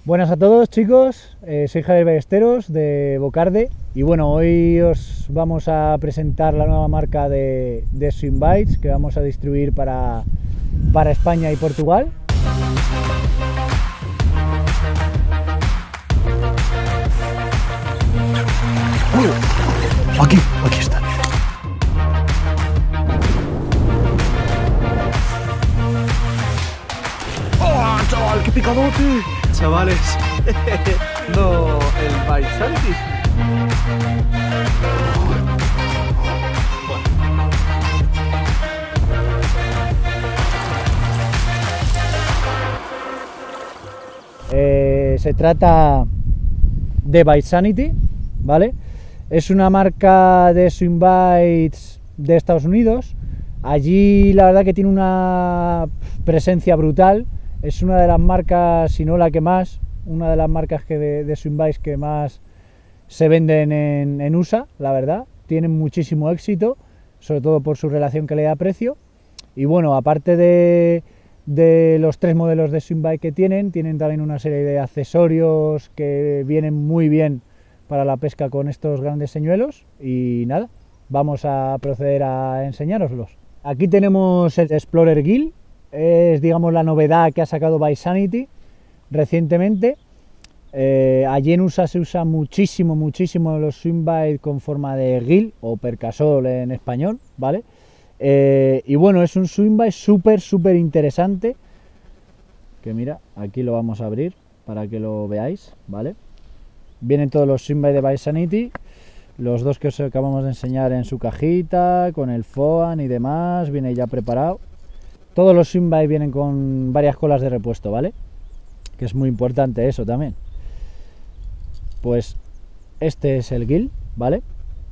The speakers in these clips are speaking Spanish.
Buenas a todos, chicos, soy Javier Ballesteros de Bocarde y bueno, hoy os vamos a presentar la nueva marca de Swim Bites que vamos a distribuir para España y Portugal. Aquí está. ¡Oh, chaval, qué picadote! Chavales, no, el Vitality. Se trata de Bitesanity, ¿vale? Es una marca de Swim Bites de Estados Unidos. Allí la verdad que tiene una presencia brutal. Es una de las marcas, si no la que más, una de las marcas de Swim Bites que más se venden en USA, la verdad. Tienen muchísimo éxito, sobre todo por su relación calidad-precio. Y bueno, aparte de los 3 modelos de Swim Bite que tienen también una serie de accesorios que vienen muy bien para la pesca con estos grandes señuelos. Y nada, vamos a proceder a enseñároslos. Aquí tenemos el Explorer Gill. Es, digamos, la novedad que ha sacado Bitesanity recientemente. Allí en USA se usa muchísimo los Swim Bites con forma de gill o percasol en español, ¿vale? Y bueno, es un Swim Bite súper interesante, que mira, aquí lo vamos a abrir para que lo veáis, ¿vale? Vienen todos los Swim Bites de Bitesanity, los dos que os acabamos de enseñar en su cajita, con el FOAN y demás, viene ya preparado. Todos los Swim Bites vienen con varias colas de repuesto, ¿vale? Que es muy importante eso también. Pues este es el gill, ¿vale?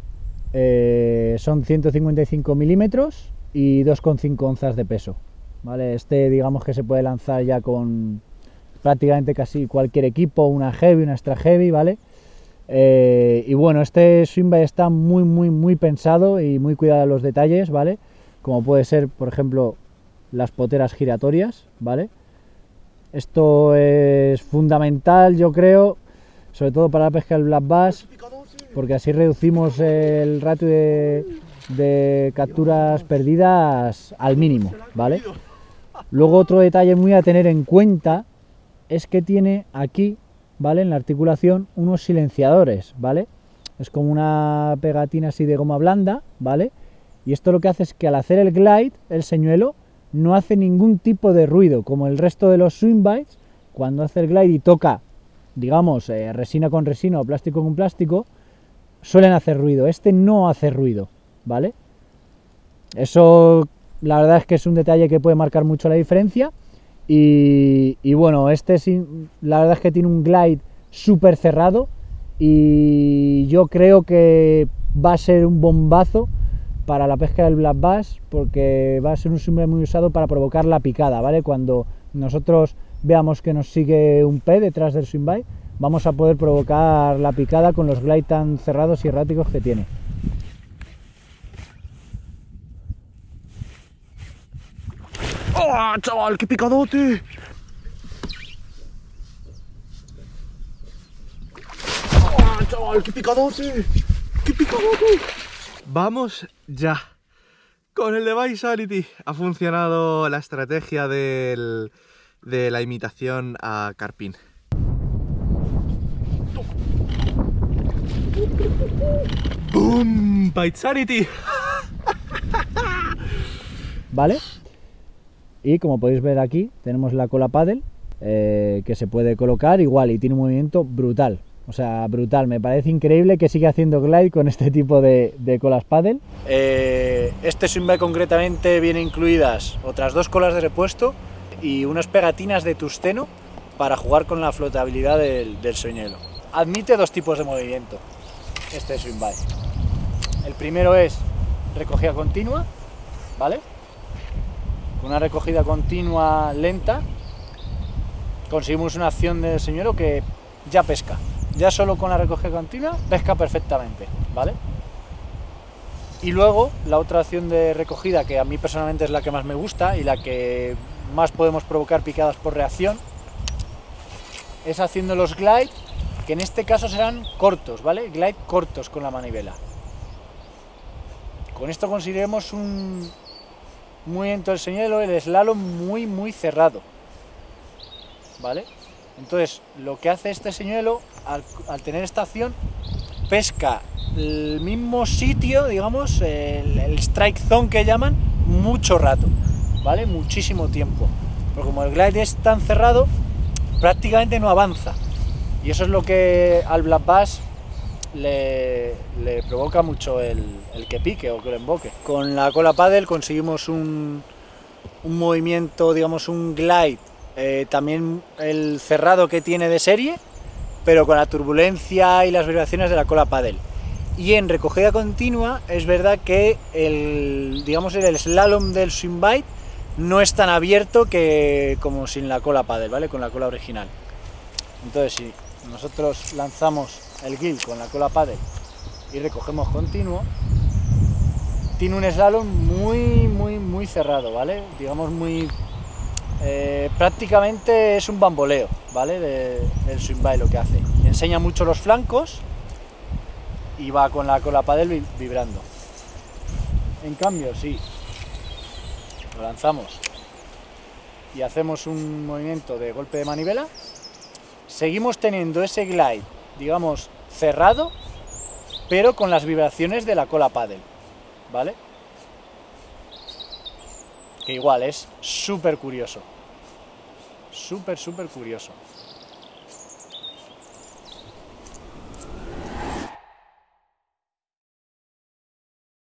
Son 155 milímetros y 2,5 onzas de peso, ¿vale? Este, digamos que se puede lanzar ya con prácticamente casi cualquier equipo, una heavy, una extra heavy, ¿vale? Y bueno, este Swim Bite está muy pensado y muy cuidado en los detalles, ¿vale? Como puede ser, por ejemplo, las poteras giratorias, ¿vale? Esto es fundamental, yo creo, sobre todo para la pesca del black bass, porque así reducimos el ratio de capturas perdidas al mínimo, ¿vale? Luego otro detalle muy a tener en cuenta es que tiene aquí, ¿vale?, en la articulación unos silenciadores, ¿vale? Es como una pegatina así de goma blanda, ¿vale? Y esto lo que hace es que al hacer el glide, el señuelo no hace ningún tipo de ruido, como el resto de los Swim Bites. Cuando hace el glide y toca, digamos, resina con resina o plástico con plástico, suelen hacer ruido. Este no hace ruido, ¿vale? Eso, la verdad es que es un detalle que puede marcar mucho la diferencia. Y bueno, este la verdad es que tiene un glide súper cerrado y yo creo que va a ser un bombazo para la pesca del black bass, porque va a ser un Swim Bite muy usado para provocar la picada, ¿vale? Cuando nosotros veamos que nos sigue un pez detrás del Swim Bite, vamos a poder provocar la picada con los glide tan cerrados y erráticos que tiene. ¡Oh, chaval, qué picadote! ¡Oh, chaval, qué picadote! ¡Qué picadote! Vamos ya con el de Bitesanity. Ha funcionado la estrategia de la imitación a carpín. ¡Boom! Bitesanity. ¿Vale? Y como podéis ver aquí, tenemos la cola paddle que se puede colocar igual y tiene un movimiento brutal. O sea, brutal, me parece increíble que siga haciendo glide con este tipo de colas paddle. Este Swim Bite concretamente viene incluidas otras 2 colas de repuesto y unas pegatinas de tungsteno para jugar con la flotabilidad del señuelo. Admite 2 tipos de movimiento este Swim Bite. El primero es recogida continua, ¿vale? Con una recogida continua lenta conseguimos una acción del señuelo que ya pesca. Ya solo con la recogida continua pesca perfectamente, ¿vale? Y luego la otra opción de recogida, que a mí personalmente es la que más me gusta y la que más podemos provocar picadas por reacción, es haciendo los glide, que en este caso serán cortos, ¿vale? Glide cortos con la manivela. Con esto conseguiremos un movimiento del señuelo, el slalom muy cerrado, ¿vale? Entonces, lo que hace este señuelo, al tener esta acción, pesca el mismo sitio, digamos, el strike zone que llaman, mucho rato, ¿vale? Muchísimo tiempo. Pero como el glide es tan cerrado, prácticamente no avanza. Y eso es lo que al black bass le provoca mucho el que pique o que lo emboque. Con la cola paddle conseguimos un movimiento, digamos, un glide, también el cerrado que tiene de serie, pero con la turbulencia y las vibraciones de la cola paddle. Y en recogida continua es verdad que el slalom del swing bite no es tan abierto como sin la cola paddle, ¿vale? Con la cola original. Entonces, si nosotros lanzamos el gill con la cola paddle y recogemos continuo, tiene un slalom muy cerrado, ¿vale? Digamos prácticamente es un bamboleo, ¿vale? Del swing bite lo que hace. Enseña mucho los flancos y va con la cola paddle vibrando. En cambio, si lo lanzamos y hacemos un movimiento de golpe de manivela, seguimos teniendo ese glide, digamos, cerrado, pero con las vibraciones de la cola paddle, ¿vale? Que igual es súper curioso. Súper curioso.